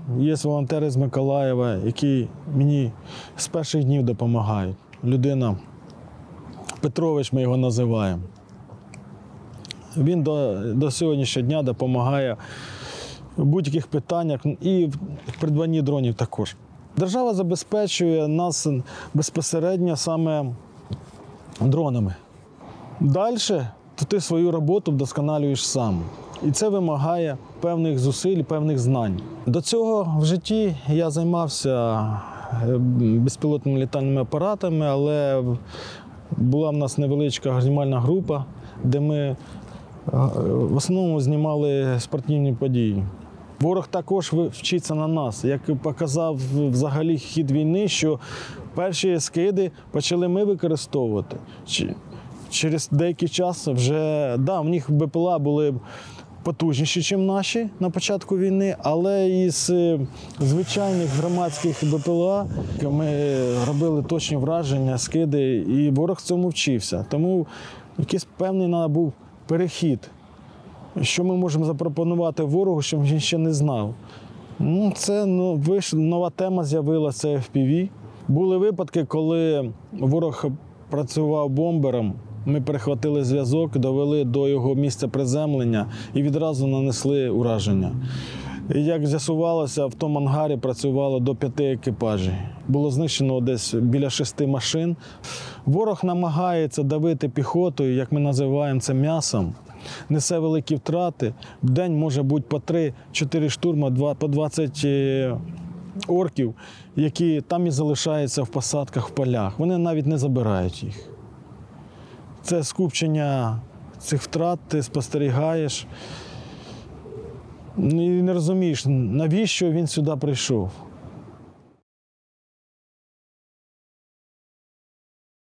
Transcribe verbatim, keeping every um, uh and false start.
Є волонтери з Миколаєва, які мені з перших днів допомагають. Людина, Петрович ми його називаємо. Він до, до сьогоднішнього дня допомагає в будь-яких питаннях і в придбанні дронів також. Держава забезпечує нас безпосередньо саме дронами. Далі то ти свою роботу вдосконалюєш сам. І це вимагає певних зусиль, певних знань. До цього в житті я займався безпілотними літальними апаратами, але була в нас невеличка знімальна група, де ми в основному знімали спортивні події. Ворог також вчиться на нас. Як показав взагалі хід війни, що перші скиди почали ми використовувати. Через деякий час вже, да, в них БПЛА були потужніші, ніж наші на початку війни, але із звичайних громадських БПЛА ми робили точні враження, скиди, і ворог цьому вчився. Тому якийсь певний треба був перехід. Що ми можемо запропонувати ворогу, що він ще не знав? Ну, це ну, виш... нова тема з'явилася, це еф пі ві. Були випадки, коли ворог працював бомбером, ми перехватили зв'язок, довели до його місця приземлення і відразу нанесли ураження. І як з'ясувалося, в тому ангарі працювало до п'яти екіпажів. Було знищено десь біля шести машин. Ворог намагається давити піхотою, як ми називаємо це м'ясом. Несе великі втрати. В день може бути по три-чотири штурма, по двадцять орків, які там і залишаються в посадках, в полях. Вони навіть не забирають їх. Це скупчення цих втрат, ти спостерігаєш і не розумієш, навіщо він сюди прийшов.